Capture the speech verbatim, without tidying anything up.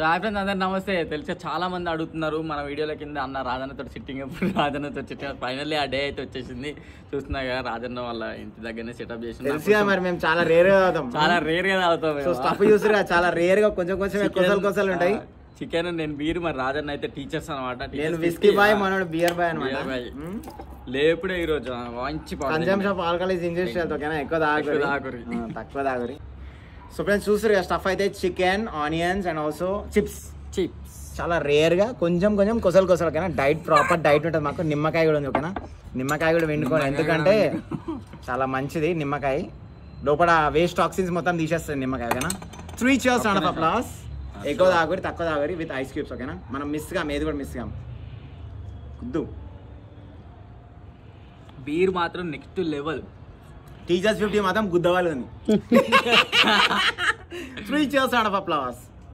So hi friends అందరు నమస్తే. తెలిసే చాలా మంది అడుగుతున్నారు మన వీడియోల కింద అన్న రాజన్నతో సిట్టింగ్ ఎప్పుడు రాజన్నతో సిట్టింగ్. ఫైనల్లీ ఆ డే అయితే వచ్చేసింది. చూస్తున్నా కదా రాజన్న వాళ్ళ ఇంటి దగ్గరనే సెటప్ చేసి మరి మేము చాలా రేర్ గా తాగుతాం చాలా రేర్ గా తాగుతాం. సో స్టఫ్ చూసారు చాలా రేర్ గా కొంచెం కొంచెం కొసలు కొసలు ఉంటాయి. చికెన్ నేను బీర్, మరి రాజన్న అయితే టీచర్స్ అనమాట. నేను విస్కీ బాయ్, మనోడు బియర్ బాయ్ అనమాట. లేపుడే ఈ రోజు మంచి consumption of alcohol is ingested. ఓకేనా, ఎక్కువ తాగురి తక్కువ తాగురి. సో ఫ్రెండ్స్ చూసారు కదా స్టఫ్ అయితే chicken, onions and also chips. Chips చాలా రేర్ గా కొంచెం కొంచెం కొసలు కొసలు. ఓకేనా, డైట్ ప్రాపర్ డైట్ ఉంటుంది మాకు. నిమ్మకాయ కూడా ఉంది. ఓకేనా, నిమ్మకాయ కూడా వండుకోండి, ఎందుకంటే చాలా మంచిది నిమ్మకాయ. లోపల వేస్ట్ టాక్సిన్స్ మొత్తం తీసేస్తుంది నిమ్మకాయ. ఓకేనా, three cheers and off plus. ఎక్కువ తాగురి తక్కువ తాగురి విత్ ఐస్ క్యూబ్స్. ఓకేనా, మనం మిస్ కాం, ఏది కూడా మిస్ కాం. కుద్దు బీర్ మాత్రం నెక్స్ట్ లెవెల్. టీచర్స్ ఫిఫ్టీ మాత్రం గుద్దవాలి ఉంది. Three cheers and off ప్లాస్.